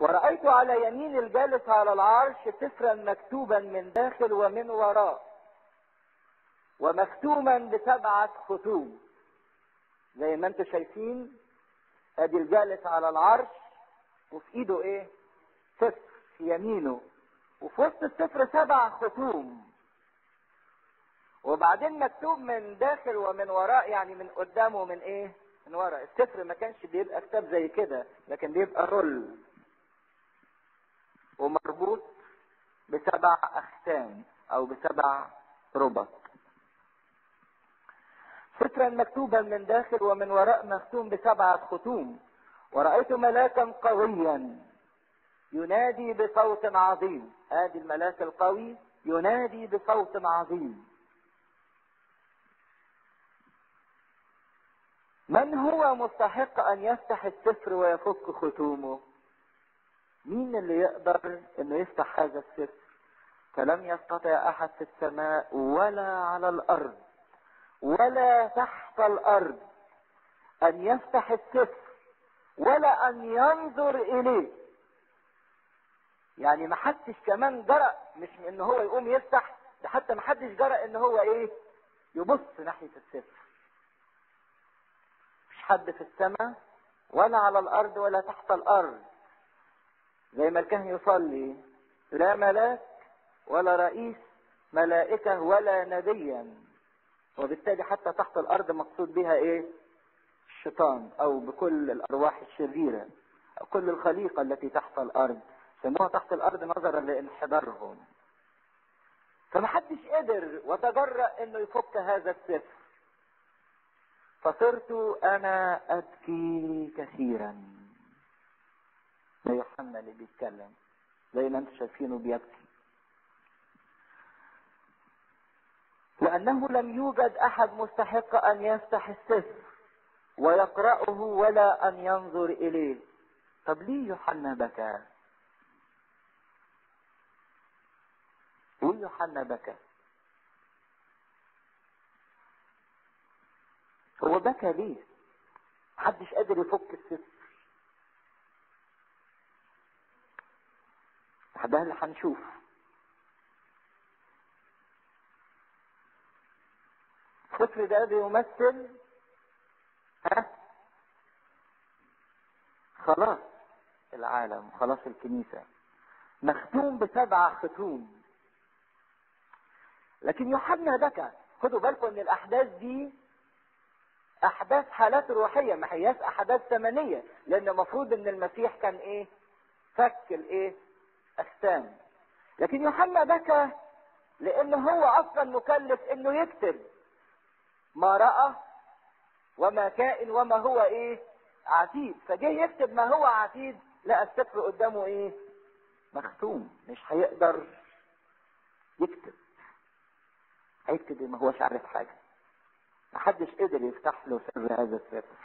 ورأيت على يمين الجالس على العرش سفرا مكتوبا من داخل ومن وراء، ومختوما ب7 ختوم. زي ما انتم شايفين ادي الجالس على العرش وفي ايده ايه؟ سفر في يمينه، وفي وسط السفر 7 ختوم. وبعدين مكتوب من داخل ومن وراء، يعني من قدام ومن ايه؟ من وراء. السفر ما كانش بيبقى كتاب زي كده، لكن بيبقى رول ومربوط ب7 اختام او ب7 ربط. سفرا مكتوبا من داخل ومن وراء مختوم ب7 ختوم. ورأيت ملاكا قويا ينادي بصوت عظيم. ادي الملاك القوي ينادي بصوت عظيم: من هو مستحق ان يفتح السفر ويفك ختومه؟ مين اللي يقدر انه يفتح هذا السفر؟ فلم يستطع احد في السماء ولا على الارض ولا تحت الارض ان يفتح السفر ولا ان ينظر اليه. يعني ما حدش كمان جرأ، مش ان هو يقوم يفتح، ده حتى ما حدش جرأ ان هو ايه؟ يبص ناحية السفر. مش حد في السماء ولا على الارض ولا تحت الارض. زي ما الكهن يصلي: لا ملاك ولا رئيس ملائكة ولا نبيا. وبالتالي حتى تحت الارض مقصود بها ايه؟ الشيطان، او بكل الارواح الشريرة، او كل الخليقة التي تحت الارض. سموها تحت الارض نظرا لانحدارهم. فمحدش قدر وتجرأ انه يفك هذا السفر. فصرت انا ابكي كثيرا. ده يوحنا اللي بيتكلم، زي ما انتم شايفينه بيبكي، لانه لم يوجد احد مستحق ان يفتح السفر ويقرأه ولا ان ينظر اليه. طب ليه يوحنا بكى؟ ليه يوحنا بكى؟ هو بكى ليه؟ محدش قادر يفك السفر. ده اللي هنشوف. السفر ده بيمثل خلاص العالم، خلاص الكنيسة، مختوم ب7 ختوم. لكن يوحنا بكى. خدوا بالكم ان الاحداث دي احداث حالات روحية، ما هياش احداث زمنية، لان المفروض ان المسيح كان ايه؟ فك الايه؟ اختام. لكن يوحنا بكى لان هو اصلا مكلف انه يكتب ما رأى وما كائن وما هو ايه؟ عتيد. فجه يكتب ما هو عتيد، لقى السفر قدامه ايه؟ مختوم. مش هيقدر يكتب. هيكتب ما هوش عارف حاجة. محدش قدر يفتح له سر هذا السفر.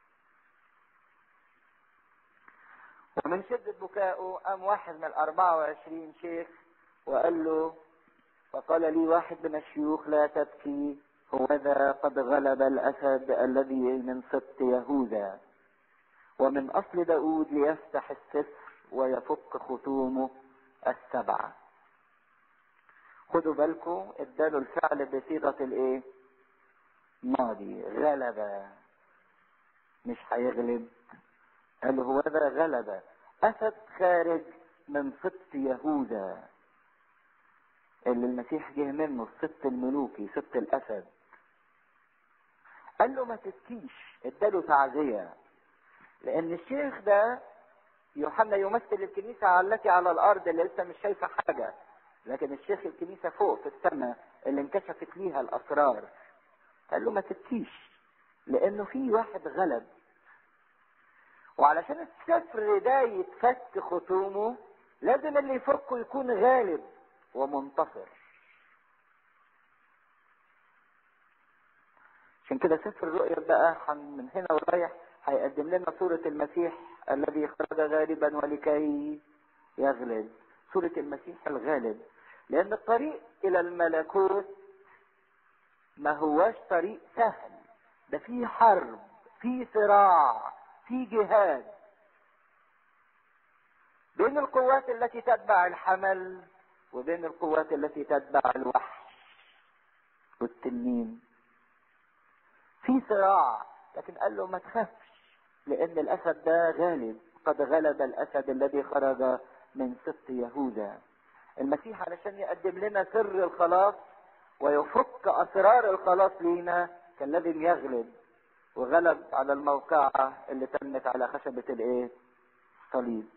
ومن شدة بكائه قام واحد من 24 شيخ وقال له، فقال لي واحد من الشيوخ: لا تبكي، هوذا قد غلب الأسد الذي من سبط يهوذا ومن أصل داود ليفتح السفر ويفك ختومه 7. خدوا بالكم اداله الفعل بصيغة الايه؟ ماضي. غلب، مش هيغلب. قال هوذا غلب أسد خارج من سبط يهوذا، اللي المسيح جه منه السبط الملوكي، سبط الأسد. قال له ما تبكيش، اداله تعزية. لأن الشيخ ده يوحنا يمثل الكنيسة التي على الأرض اللي لسه مش شايفة حاجة، لكن الشيخ الكنيسة فوق في السماء اللي انكشفت ليها الأسرار. قال له ما تبكيش، لأنه في واحد غلب. وعلشان السفر ده يتفك ختومه لازم اللي يفكه يكون غالب ومنتصر. عشان كده سفر الرؤيا بقى من هنا ورايح هيقدم لنا صورة المسيح الذي خرج غالبا ولكي يغلب. صورة المسيح الغالب. لأن الطريق إلى الملكوت ما هواش طريق سهل، ده فيه حرب، فيه صراع، فيه جهاد. بين القوات التي تتبع الحمل وبين القوات التي تتبع الوحش والتنين. في صراع، لكن قال له ما تخافش، لان الاسد ده غالب، قد غلب الاسد الذي خرج من سبط يهوذا. المسيح علشان يقدم لنا سر الخلاص ويفك اسرار الخلاص لينا كان لازم يغلب، وغلب على الموقعة اللي تمت على خشبة الايه؟ الصليب.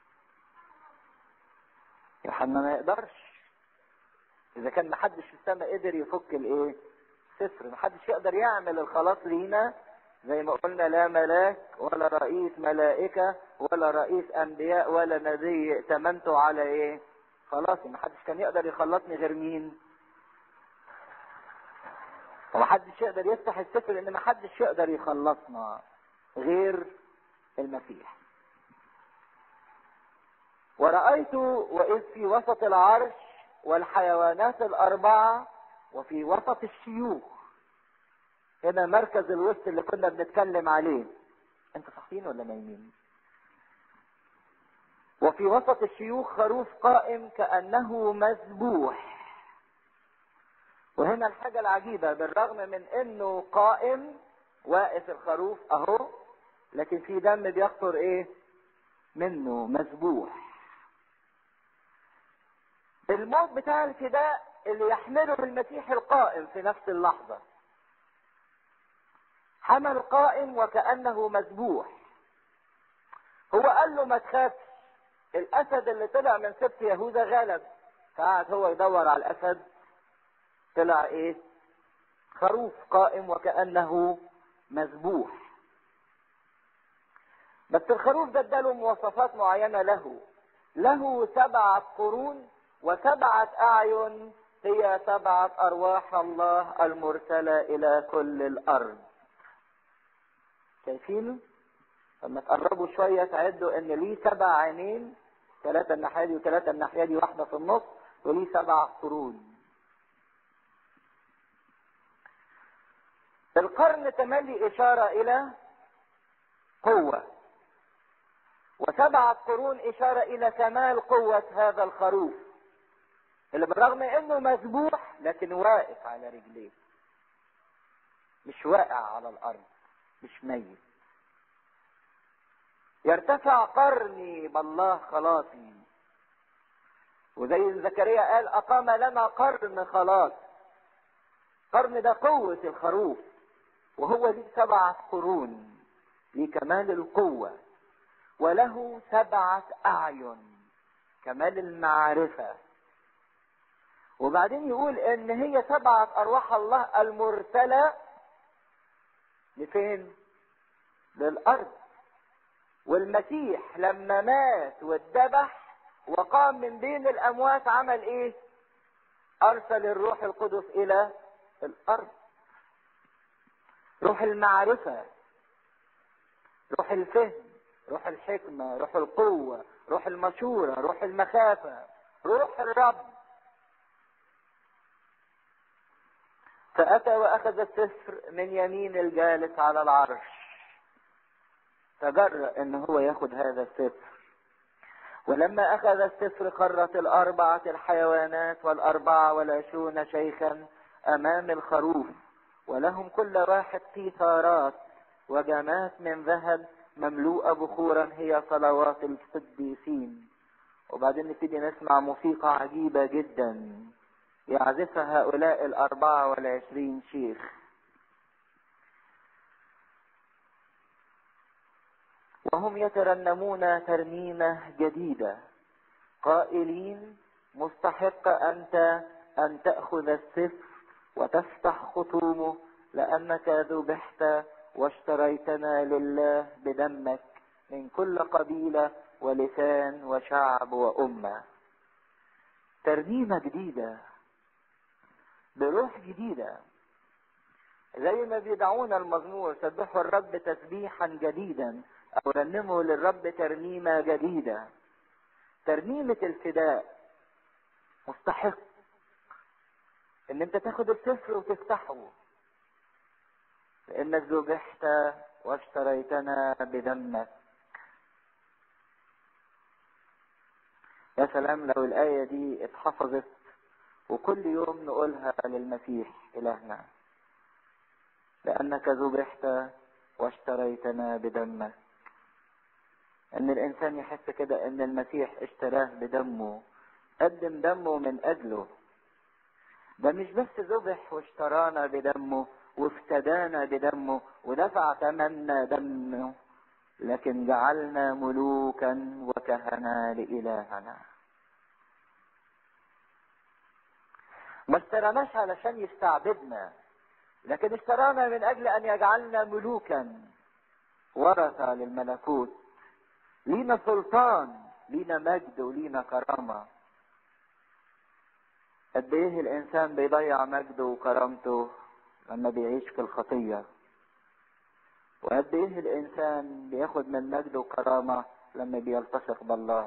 يوحنا ما يقدرش، اذا كان محدش في السماء قدر يفك الايه؟ صفر. محدش يقدر يعمل الخلاص لينا زي ما قلنا، لا ملاك ولا رئيس ملائكة ولا رئيس انبياء ولا نبي ائتمنته على ايه؟ خلاصي. محدش كان يقدر يخلصني غير مين؟ ومحدش يقدر يفتح السفر، لان محدش يقدر يخلصنا غير المسيح. ورأيت وإذ في وسط العرش والحيوانات الأربعة وفي وسط الشيوخ. هنا مركز الوسط اللي كنا بنتكلم عليه. انتوا صاحيين ولا نايمين؟ وفي وسط الشيوخ خروف قائم كأنه مذبوح. وهنا الحاجة العجيبة، بالرغم من انه قائم واقف الخروف اهو، لكن في دم بيقطر ايه منه، مذبوح. الموت بتاع الفداء اللي يحمله المسيح القائم في نفس اللحظة. حمل قائم وكأنه مذبوح. هو قال له ما تخافش، الاسد اللي طلع من سبط يهوذا غلب. فقعد هو يدور على الاسد، طلع ايه؟ خروف قائم وكأنه مذبوح. بس الخروف ده اداله مواصفات معينة له 7 قرون و7 أعين، هي 7 أرواح الله المرسلة إلى كل الأرض. شايفينه؟ لما تقربوا شوية تعدوا إن ليه 7 عينين، 3 الناحية دي و3 الناحية دي، واحدة في النص، وليه 7 قرون. القرن تملي إشارة إلى قوة، و7 قرون إشارة إلى كمال قوة هذا الخروف اللي بالرغم إنه مذبوح لكن واقف على رجليه، مش واقع على الأرض، مش ميت. يرتفع قرني بالله خلاصي. وزي زكريا قال أقام لنا قرن خلاص. قرن ده قوة الخروف، وهو ليه 7 قرون لكمال القوة، وله 7 أعين كمال المعرفة. وبعدين يقول ان هي 7 أرواح الله المرسلة لفين؟ للأرض. والمسيح لما مات واتذبح وقام من بين الأموات عمل ايه؟ أرسل الروح القدس إلى الأرض. روح المعرفة، روح الفهم، روح الحكمة، روح القوة، روح المشورة، روح المخافة، روح الرب. فأتى وأخذ السفر من يمين الجالس على العرش. تجرأ ان هو ياخد هذا السفر. ولما أخذ السفر خرت 4 الحيوانات وال24 شيخا أمام الخروف، ولهم كل واحد قيثارات وجمات من ذهب مملوءة بخورا هي صلوات القديسين. وبعدين نبتدي نسمع موسيقى عجيبة جدا يعزفها هؤلاء 24 شيخ. وهم يترنمون ترنيمة جديدة قائلين: مستحق أنت أن تأخذ السفر وتفتح ختومه، لأنك ذبحت واشتريتنا لله بدمك من كل قبيلة ولسان وشعب وأمة. ترنيمة جديدة بروح جديدة، زي ما بيدعونا المزمور: سبحوا الرب تسبيحا جديدا، أو رنموا للرب ترنيمة جديدة. ترنيمة الفداء. مستحق ان انت تاخد السفر وتفتحه، لانك ذبحت واشتريتنا بدمك. يا سلام لو الآية دي اتحفظت وكل يوم نقولها للمسيح إلهنا: لأنك ذبحت واشتريتنا بدمك. ان الانسان يحس كده ان المسيح اشتراه بدمه، قدم دمه من اجله. ده مش بس ذبح واشترانا بدمه وافتدانا بدمه ودفع ثمننا دمه، لكن جعلنا ملوكا وكهنة لإلهنا. ما اشتراناش علشان يستعبدنا، لكن اشترانا من اجل ان يجعلنا ملوكا ورثة للملكوت، لينا سلطان، لينا مجد ولينا كرامة. قد ايه الانسان بيضيع مجده وكرامته لما بيعيش في الخطية، وقد ايه الانسان بياخد من مجده وكرامة لما بيلتصق بالله.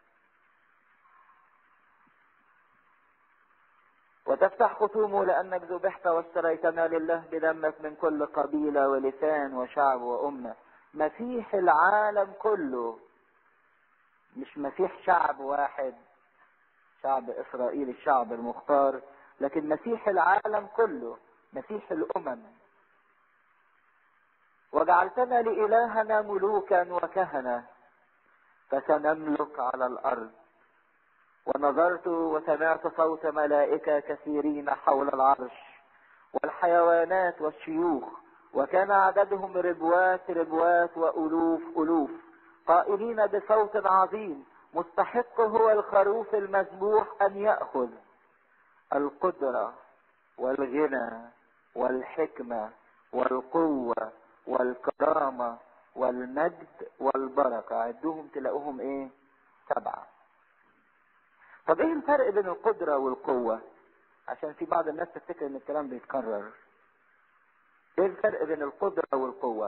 وتفتح ختومه: لانك ذبحت واشتريتنا لله بدمك من كل قبيلة ولسان وشعب وامة. مسيح العالم كله، مش مسيح شعب واحد، شعب اسرائيل الشعب المختار، لكن مسيح العالم كله، مسيح الامم. وجعلتنا لإلهنا ملوكا وكهنة فسنملك على الارض. ونظرت وسمعت صوت ملائكة كثيرين حول العرش والحيوانات والشيوخ، وكان عددهم ربوات ربوات وألوف ألوف، قائلين بصوت عظيم: مستحق هو الخروف المذبوح أن يأخذ القدرة والغنى والحكمة والقوة والكرامة والمجد والبركة. عدوهم تلاقوهم ايه؟ 7. طب ايه الفرق بين القدرة والقوة؟ عشان في بعض الناس تفتكر ان الكلام بيتكرر. ايه الفرق بين القدرة والقوة؟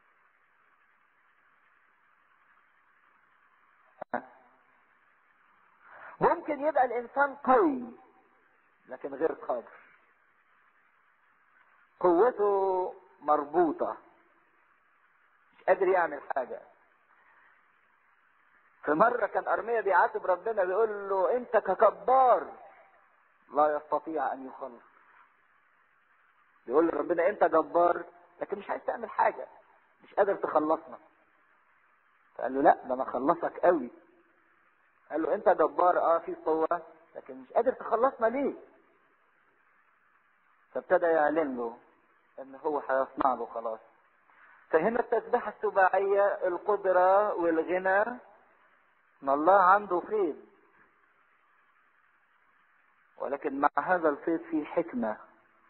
ممكن يبقى الانسان قوي لكن غير قادر، قوته مربوطة، مش قادر يعمل حاجة. في مرة كان أرميا بيعاتب ربنا بيقول له: انت كجبار لا يستطيع ان يخلص. بيقول لربنا: انت جبار لكن مش عايز تعمل حاجة، مش قادر تخلصنا. فقال له: لا، ده انا اخلصك قوي. قال له: انت جبار في قوة لكن مش قادر تخلصنا ليه؟ فابتدى يعلن له ان هو هيصنع له خلاص. فهنا التسبيحة السباعية: القدرة والغنى، ان الله عنده فيض، ولكن مع هذا الفيض فيه حكمة.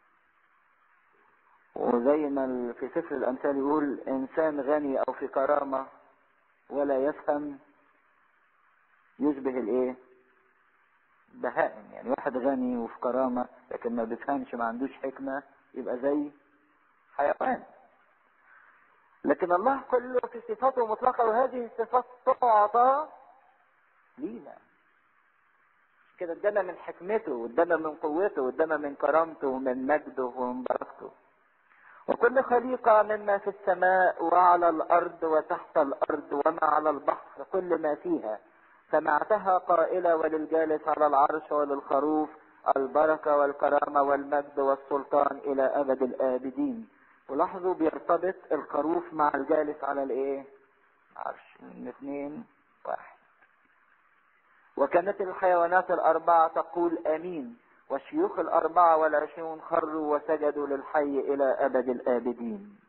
وزي ما في سفر الامثال يقول: انسان غني او في كرامة ولا يفهم يشبه الايه؟ بهائم. يعني واحد غني وفي كرامة لكن ما بيفهمش، ما عندوش حكمة، يبقى زي حيوان. لكن الله كله في صفاته مطلقة، وهذه الصفات تعطى لينا كده. ادانا من حكمته وادانا من قوته وادانا من كرامته ومن مجده ومن بركته. وكل خليقة مما في السماء وعلى الارض وتحت الارض وما على البحر كل ما فيها سمعتها قائلة: وللجالس على العرش وللخروف البركة والكرامة والمجد والسلطان الى ابد الابدين. ولاحظوا بيرتبط الخروف مع الجالس على الايه؟ عرش، من 2 1. وكانت الحيوانات 4 تقول امين، والشيوخ 24 خروا وسجدوا للحي الى ابد الابدين.